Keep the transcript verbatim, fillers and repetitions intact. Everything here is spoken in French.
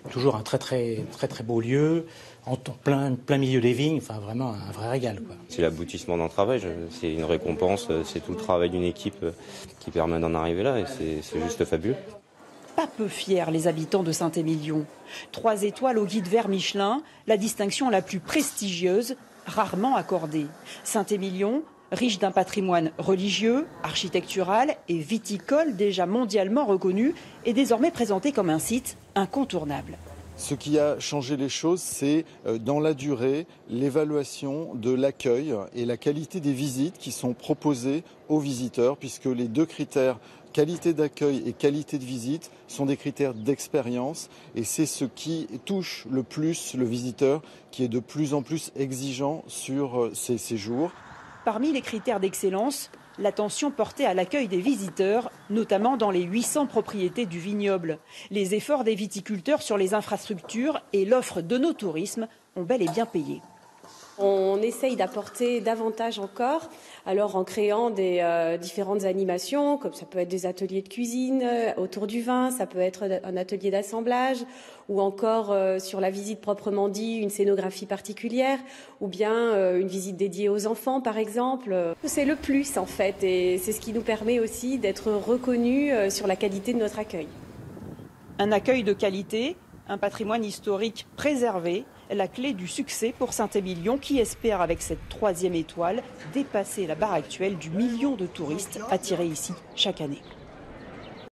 Toujours un très très très très beau lieu, en plein, plein milieu des vignes, enfin vraiment un vrai régal, quoi. C'est l'aboutissement d'un travail, c'est une récompense, c'est tout le travail d'une équipe qui permet d'en arriver là et c'est juste fabuleux. Pas peu fiers les habitants de Saint-Émilion. Trois étoiles au guide vert Michelin, la distinction la plus prestigieuse, rarement accordée. Saint-Émilion, riche d'un patrimoine religieux, architectural et viticole déjà mondialement reconnu, est désormais présenté comme un site incontournable. Ce qui a changé les choses, c'est dans la durée l'évaluation de l'accueil et la qualité des visites qui sont proposées aux visiteurs, puisque les deux critères, qualité d'accueil et qualité de visite, sont des critères d'expérience et c'est ce qui touche le plus le visiteur qui est de plus en plus exigeant sur ses séjours. Parmi les critères d'excellence, l'attention portée à l'accueil des visiteurs, notamment dans les huit cents propriétés du vignoble. Les efforts des viticulteurs sur les infrastructures et l'offre de nos tourismes ont bel et bien payé. On essaye d'apporter davantage encore, alors en créant des euh, différentes animations, comme ça peut être des ateliers de cuisine euh, autour du vin, ça peut être un atelier d'assemblage, ou encore euh, sur la visite proprement dit, une scénographie particulière, ou bien euh, une visite dédiée aux enfants par exemple. C'est le plus en fait, et c'est ce qui nous permet aussi d'être reconnus euh, sur la qualité de notre accueil. Un accueil de qualité, un patrimoine historique préservé, la clé du succès pour Saint-Émilion qui espère avec cette troisième étoile dépasser la barre actuelle du million de touristes attirés ici chaque année.